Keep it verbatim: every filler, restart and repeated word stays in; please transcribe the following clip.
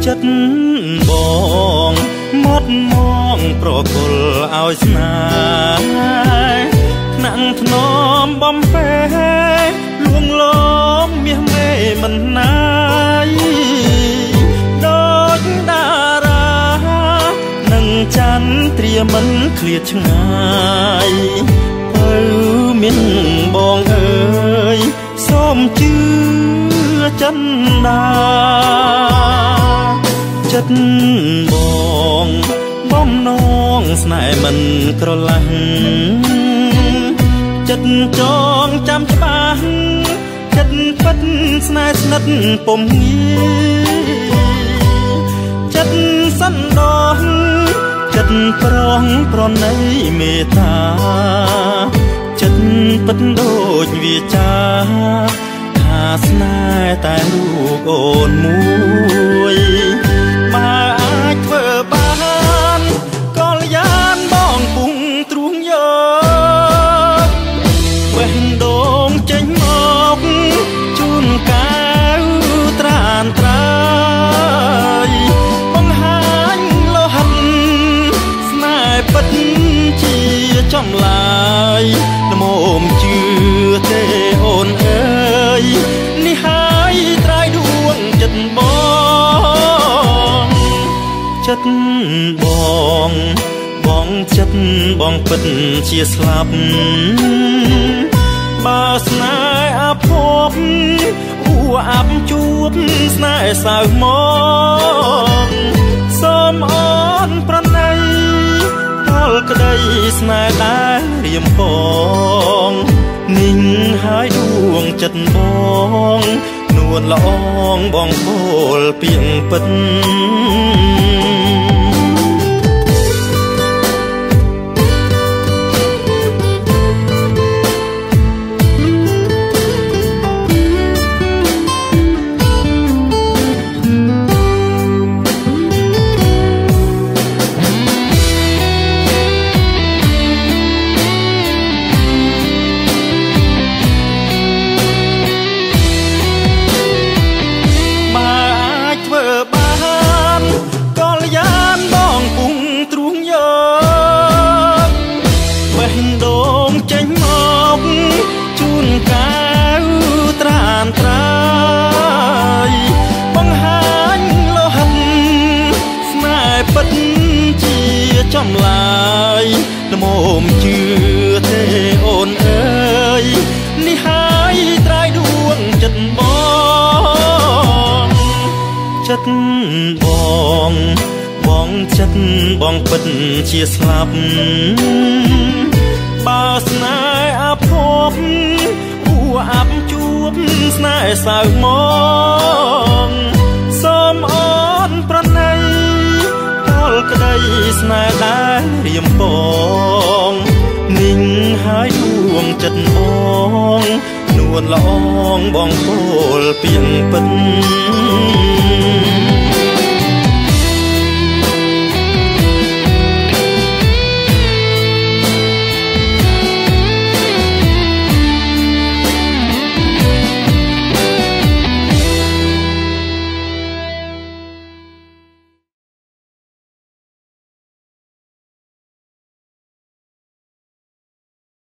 ចិត្តបងមកមងប្រគល់ឲ្យស្នេហ៍ថ្នាក់ធ្នមបំពេលួងលងមាសមេមិនណាយដូចតារានឹងចន្ទ្រាមិនឃ្លាតឆ្ងាយបើមានបងអើយសូមជឿចិនដាចិត្តបងបំណងស្នេហ៍មិនក្រឡាស់ចិត្តចងចាំច្បាស់ចិត្តពិតស្នេហ៍ស្និទ្ធពុំងាចិត្តសន្តោសចិត្តប្រងប្រណីមេត្តាចិត្តពិតដូចវាចាថាស្នេហ៍តែរូបអូនមួយបើអាចធ្វើបានក៏លយ៉ានបងពុងទ្រួងយកវេះដូងចេញមកជូនកែវត្រានត្រើយបង្ហាញលោហិតស្នេហ៍ពិតជាចំឡាយល្មមជឿទេអូនអើយនេះហើយត្រៃដួងចិត្តបងចិត្តបងបងចិត្តបងពិតជាស្លាប់បើស្នេហ៍អភពអ៊ូអាប់ជួបស្នេហ៍សៅមកសូមអូនប្រណីដល់ក្តីស្នេហ៍ដែលរៀមផងនិងហើយដួងចិត្តបងនួនល្អងបងពោលពីងពិតចំឡាយល្មមជឿទេអូនអើយនេះហើយត្រៃដួងចិត្តបងចិត្តបងបងចិត្តបងពិតជាស្លាប់បើស្នេហ៍អភពអ៊ូអាប់ជួបស្នេហ៍សៅមកសូមអូនប្រណីក្តីស្នេហ៍ដែលរៀមបងនិងហើយដួងចិត្តបងនួនល្អងបងពោលពីងពិត